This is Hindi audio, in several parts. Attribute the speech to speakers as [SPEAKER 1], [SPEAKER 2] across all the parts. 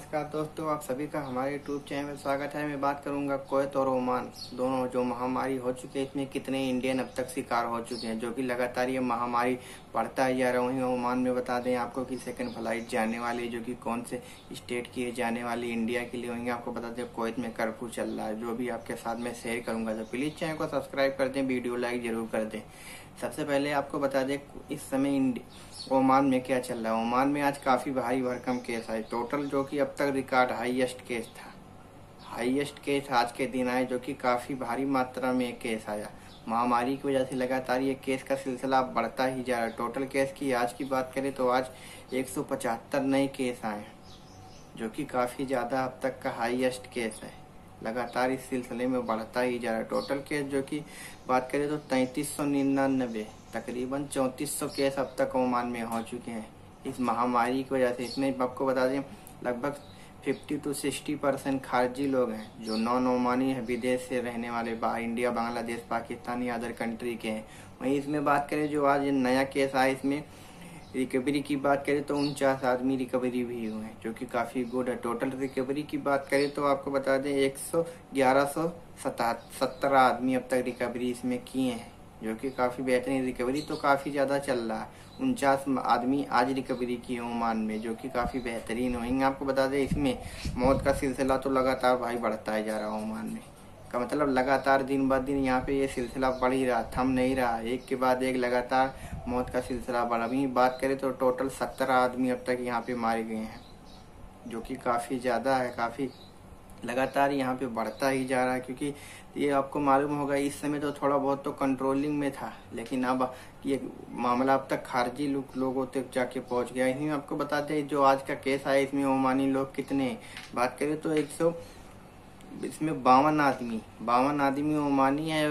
[SPEAKER 1] नमस्कार दोस्तों, आप सभी का हमारे यूट्यूब चैनल में स्वागत है। मैं बात करूंगा कुवैत और ओमान दोनों जो महामारी हो चुकी है, इसमें कितने इंडियन अब तक शिकार हो चुके हैं, जो कि लगातार ये महामारी बढ़ता ही जा रहा है। वहीं ओमान में बता दें आपको कि सेकंड फ्लाइट जाने वाली है, जो कि कौन से स्टेट की है जाने वाली इंडिया के लिए। वहीं आपको बता दें कुवैत में कर्फ्यू चल रहा है, जो भी आपके साथ में शेयर करूंगा। तो प्लीज चैनल को सब्सक्राइब कर दें, वीडियो लाइक जरूर कर दें। सबसे पहले आपको बता दें इस समय ओमान में क्या चल रहा है। ओमान में आज काफी भारी भरकम केस आए टोटल, जो कि अब तक रिकॉर्ड हाईएस्ट केस था। हाईएस्ट केस आज के दिन आए, जो कि काफी भारी मात्रा में केस आया। महामारी की वजह से लगातार ये केस का सिलसिला बढ़ता ही जा रहा है। टोटल केस की आज की बात करें तो आज 175 नए केस आए, जो कि काफी ज्यादा अब तक का हाईएस्ट केस है। लगातार इस सिलसिले में बढ़ता ही जा रहा है। टोटल केस जो कि बात करें तो 3399, तकरीबन 3400 केस अब तक ओमान में हो चुके हैं इस महामारी की वजह से। इसमें आपको बता दें लगभग 50 to 60% खारजी लोग हैं, जो नॉन ओमानी है, विदेश से रहने वाले, बाहर इंडिया, बांग्लादेश, पाकिस्तान या अदर कंट्री के हैं। वहीं इसमें बात करें जो आज नया केस आया, इसमें रिकवरी की बात करें तो 49 आदमी रिकवरी भी हुए हैं, जो कि काफी गुड है। टोटल रिकवरी की बात करें तो आपको बता दें 1170 आदमी अब तक रिकवरी इसमें किए हैं, जो कि काफी बेहतरीन। रिकवरी तो काफी ज्यादा चल रहा है। 49 आदमी आज रिकवरी किए ओमान में, जो कि काफी बेहतरीन होंगे। आपको बता दें इसमें मौत का सिलसिला तो लगातार भाई बढ़ता ही जा रहा है ओमान में। का मतलब लगातार दिन ब दिन यहाँ पे ये सिलसिला बढ़ ही रहा, थम नहीं रहा। एक के बाद एक लगातार मौत का सिलसिला बढ़ा। अभी बात करें तो टोटल 17 आदमी अब तक यहाँ पे मारे गए हैं, जो कि काफी ज्यादा है। काफी लगातार यहाँ पे बढ़ता ही जा रहा है, क्योंकि ये आपको मालूम होगा इस समय तो थोड़ा बहुत तो कंट्रोलिंग में था, लेकिन अब ये मामला अब तक खारजी लोगों तक जाके पहुंच गया। इसमें आपको बताते हैं जो आज का केस आया, इसमें ओमानी लोग कितने बात करें तो इसमें 52 आदमी ओमानी है।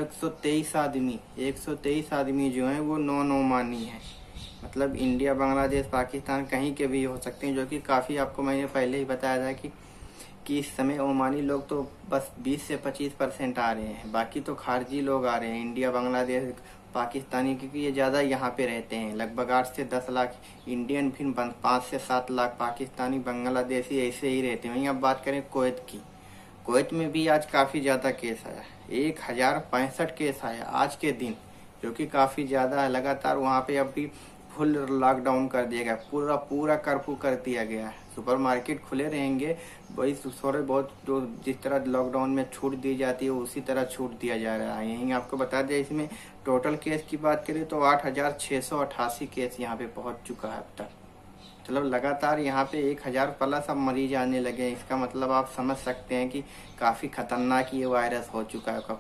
[SPEAKER 1] 123 आदमी जो है वो नॉन ओमानी है, मतलब इंडिया, बांग्लादेश, पाकिस्तान कहीं के भी हो सकते हैं, जो कि काफी आपको मैंने पहले ही बताया था कि इस समय ओमानी लोग तो बस 20 से 25% आ रहे हैं। बाकी तो खारजी लोग आ रहे हैं, इंडिया, बांग्लादेश, पाकिस्तानी, क्योंकि ये ज्यादा यहाँ पे रहते हैं। लगभग 8 से 10 लाख इंडियन, फिर 5 से 7 लाख पाकिस्तानी, बांग्लादेशी ऐसे ही रहते हैं। वहीं अब बात करें कुवैत की, कुवैत में भी आज काफी ज्यादा केस आया। 1065 केस आया आज के दिन, जो कि काफी ज्यादा है। लगातार वहाँ पे अब भी फुल लॉकडाउन कर दिया गया, पूरा कर्फ्यू कर दिया गया है। सुपरमार्केट खुले रहेंगे, वही थोड़े बहुत जो जिस तरह लॉकडाउन में छूट दी जाती है उसी तरह छूट दिया जा रहा है। यही आपको बता दें इसमें टोटल केस की बात करें तो 8688 केस यहाँ पे पहुंच चुका है अब तक। मतलब लगातार यहाँ पे 1000 प्लस अब मरीज आने लगे हैं। इसका मतलब आप समझ सकते हैं कि काफी खतरनाक ये वायरस हो चुका है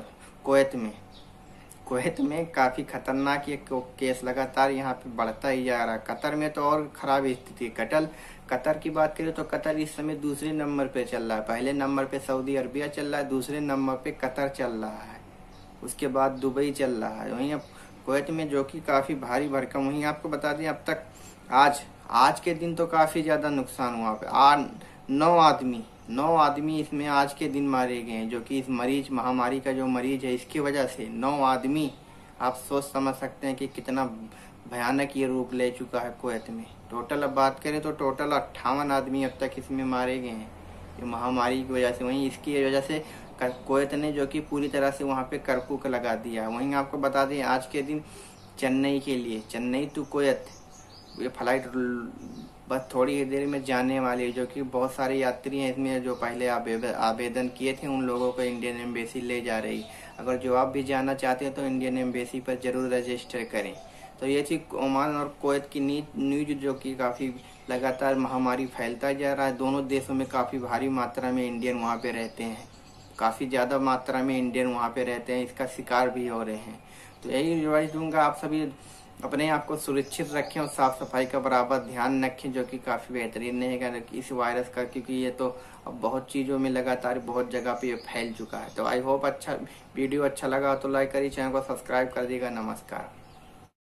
[SPEAKER 1] कुवैत में काफी खतरनाक ये केस लगातार यहाँ पे बढ़ता ही जा रहा है। कतर में तो और खराब स्थिति। कतर की बात करें तो कतर इस समय दूसरे नंबर पे चल रहा है। पहले नंबर पे सऊदी अरबिया चल रहा है, दूसरे नंबर पे कतर चल रहा है, उसके बाद दुबई चल रहा है। वहीं अब कुवैत में जो कि काफी भारी भरकम। वहीं आपको बता दें अब तक आज के दिन तो काफी ज्यादा नुकसान हुआ पे। 9 आदमी इसमें आज के दिन मारे गए हैं, जो कि इस महामारी का जो मरीज है इसकी वजह से 9 आदमी। आप सोच समझ सकते हैं कि कितना भयानक ये रूप ले चुका है कुवैत में। टोटल अब बात करें तो टोटल 58 आदमी अब तक इसमें मारे गए हैं ये महामारी की वजह से। वहीं इसकी वजह से कुवैत ने जो कि पूरी तरह से वहाँ पे कर्फ्यू का लगा दिया है। वहीं आपको बता दें आज के दिन चेन्नई टू कुवैत ये फ्लाइट बस थोड़ी ही देर में जाने वाली है, जो कि बहुत सारे यात्री हैं इसमें जो पहले आवेदन किए थे उन लोगों को इंडियन एम्बेसी ले जा रही। अगर जो आप भी जाना चाहते हैं तो इंडियन एम्बेसी पर जरूर रजिस्टर करें। तो ये थी ओमान और कुवैत की न्यूज, जो कि काफी लगातार महामारी फैलता जा रहा है। दोनों देशों में काफी भारी मात्रा में इंडियन वहाँ पे रहते हैं, काफी ज्यादा मात्रा में इंडियन वहाँ पे रहते हैं, इसका शिकार भी हो रहे हैं। तो यही एडवाइस दूंगा, आप सभी अपने आप को सुरक्षित रखें और साफ सफाई का बराबर ध्यान रखें, जो कि काफी बेहतरीन रहेगा इस वायरस का, क्योंकि ये तो अब बहुत चीजों में लगातार बहुत जगह पे ये फैल चुका है। तो आई होप वीडियो अच्छा लगा तो लाइक करिए, चैनल को सब्सक्राइब कर दीजिएगा। नमस्कार।